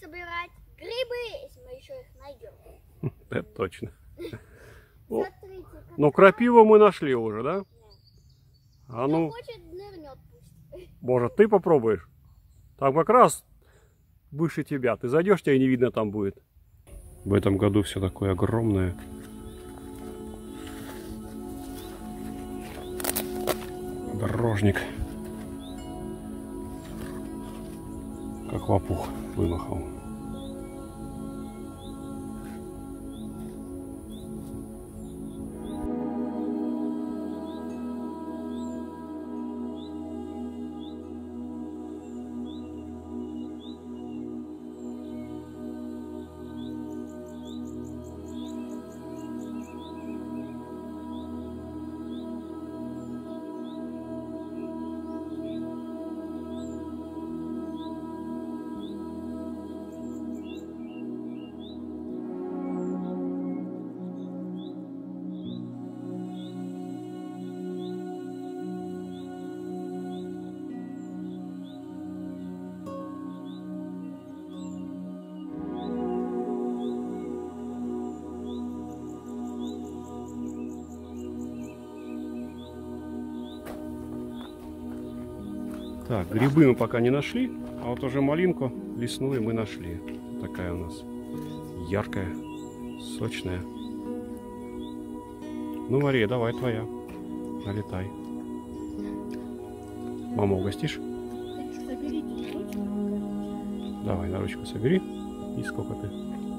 собирать грибы, если мы еще их найдем. Это точно. Смотрите, Ну, крапиву мы нашли уже, да? А кто ну, хочет, нырнет пусть. может, ты попробуешь? Там как раз выше тебя. Ты зайдешь, тебя и не видно там будет. В этом году все такое огромное. Дорожник. Как лопух вымахал. Так, грибы мы пока не нашли, а вот уже малинку лесную мы нашли. Такая у нас яркая, сочная. Ну, Мария, давай твоя. Налетай. Маму угостишь? Давай, на ручку собери. И сколько ты?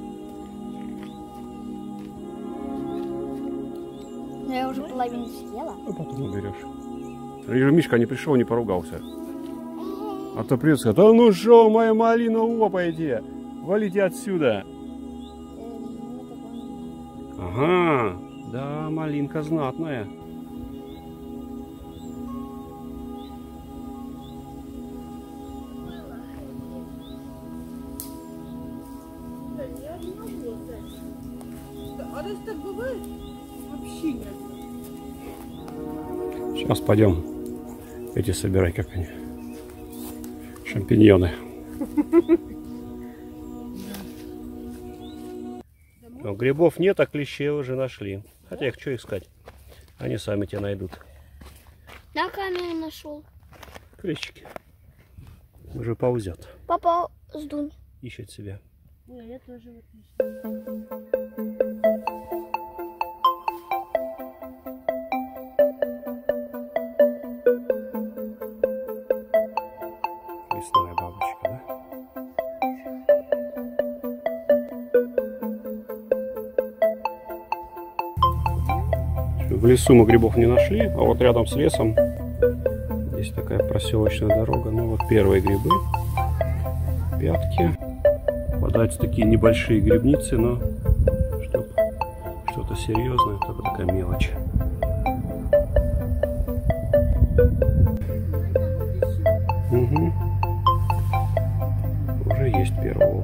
Я уже половину съела. Ну, потом уберешь. Вижу, Мишка не пришел, не поругался. А то придет, сказать: а ну шо, моя малина лопаете, валите отсюда. Ага, да, малинка знатная. А раз так бывает, вообще нет. Сейчас пойдем эти собирай, как они, шампиньоны. Но грибов нет, а клещей уже нашли. Хотя их что искать? Они сами тебя найдут. На камере нашел. Клещики. Уже ползет. Папа, сдунь. Ищет себя. Ой, я тоже вот Лесная бабочка, да? В лесу мы грибов не нашли, а вот рядом с лесом здесь такая проселочная дорога. Ну вот первые грибы, пятки. Попадаются такие небольшие грибницы, но чтобы что-то серьезное, только такая мелочь. Угу. Уже есть первый улов.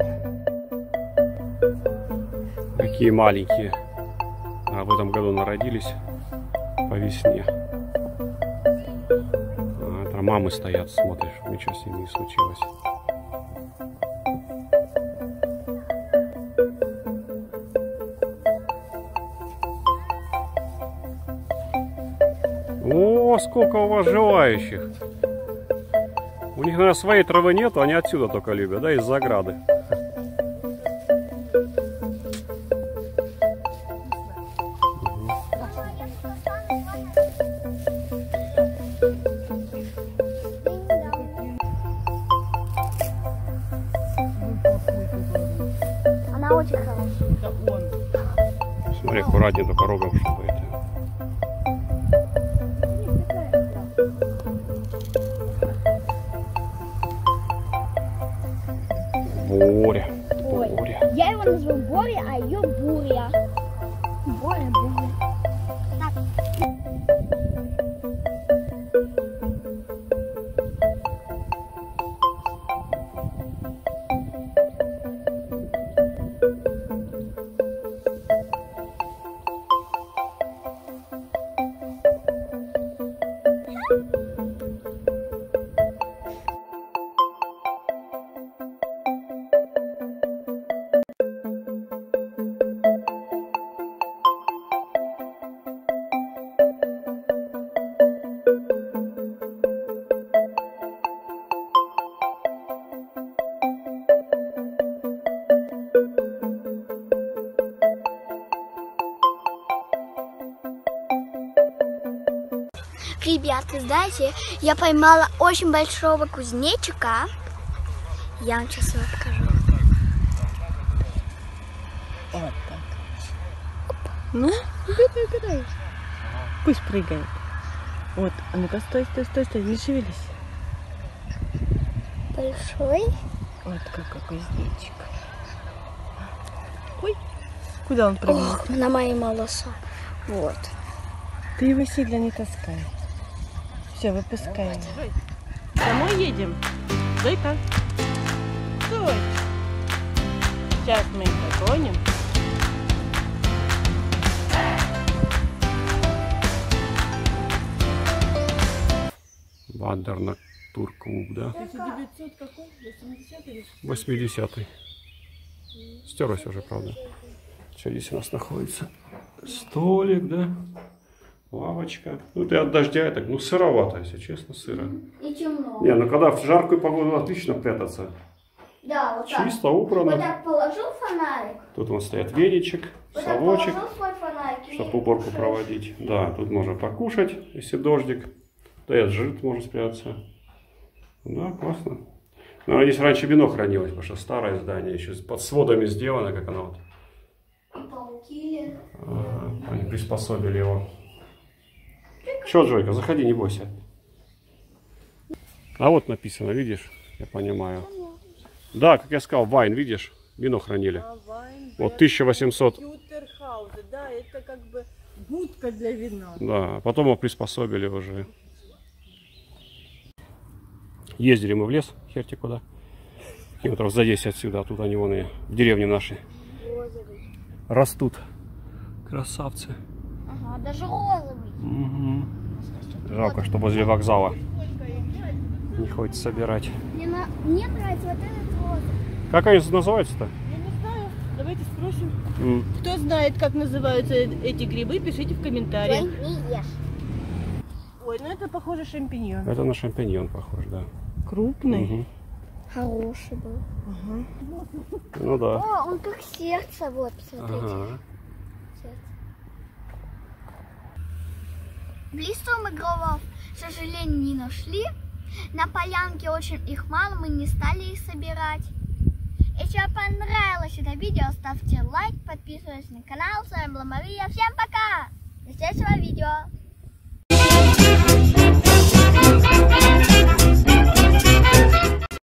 Какие маленькие. А в этом году народились по весне. А, там мамы стоят, смотришь, ничего с ними не случилось. О, сколько у вас желающих! У них, наверное, своей травы нету, они отсюда только любят, да, из-за ограды. Она очень хорошая. Смотри, аккуратнее только рогом, чтобы это... Боря. Ой, Боря. я его назову Боря, а ее Буря. Боря, Буря. Так. Ребята, знаете, я поймала очень большого кузнечика. Я вам сейчас его покажу. Вот так. Ну, кидай. Пусть прыгает. Вот, а ну-ка, стой, не шевелись. Большой. Вот какой кузнечик. Ой, куда он прыгнул? Ох, на мои волосы. Вот. Ты его сильно не таскай. Все, выпускай. Домой едем. Зойка. Стой. Сейчас мы их догоним. Вандерна турклуб, да? 1900 какой? 80 или 80-й. Стерлась уже, правда. Что здесь у нас находится? Столик, да? Лавочка. Ну, это от дождя, так, ну, сыровато, если честно, сыро. И темно. Не, ну, когда в жаркую погоду отлично прятаться. Да, вот так. Чисто, убрано. Вот так положил фонарик. Тут вон стоит веничек, Вот так совочек, положил свой фонарик. чтобы уборку проводить. Да, тут можно покушать, если дождик. Да и от жиры можно спрятаться. Да, классно. Но здесь раньше вино хранилось, потому что старое здание, еще под сводами сделано, как оно вот. Пауки. Ага, они приспособили его. Че, Джойка, заходи, не бойся. А вот написано, видишь, я понимаю. Да, как я сказал, вайн, видишь, вино хранили. Вот 1800. Компьютер-хаузы, да, это как бы будка для вина. Да, потом его приспособили уже. Ездили мы в лес, херти куда. Километров за 10 отсюда, а тут они вон и в деревне наши растут. Красавцы. Ага, даже розовый. Угу. Жалко, что возле вокзала не хочется собирать. Мне нравится вот этот розовый. Как они называются-то? Я не знаю, давайте спросим. Кто знает, как называются эти грибы, пишите в комментариях. Не ешь. Ой, ну это похоже шампиньон. Это на шампиньон похож, да. Крупный. Угу. Хороший был. Ага. Ну да. О, он как сердце, вот, посмотрите. Ага. Листов мы гробов, к сожалению, не нашли. На полянке очень их мало, мы не стали их собирать. Если вам понравилось это видео, ставьте лайк, подписывайтесь на канал. С вами была Мария. Всем пока! До следующего видео.